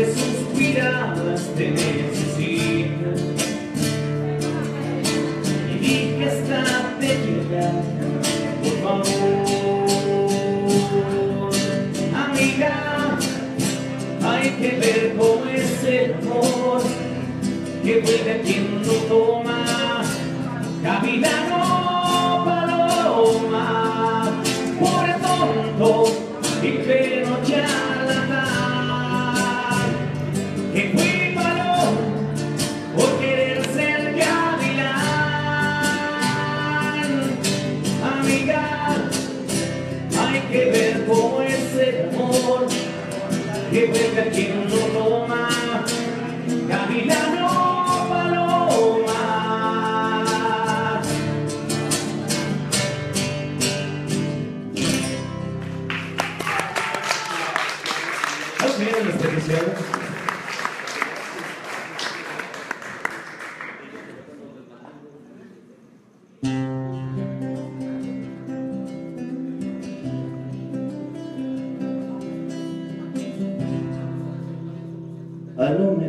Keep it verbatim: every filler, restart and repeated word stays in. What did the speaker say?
suspiradas te necesitan. Y di que hasta te llega, por favor. Amiga, hay que ver cómo es el amor, que vuelve a quien no toma. Capitano Paloma, por tonto y pero charlatán, que fui paloma por querer ser gavilán. Amiga, hay que ver cómo es el amor, que vuelve a quien no toma. Gavilano Paloma. ¿Nos miran las peticiones? A lo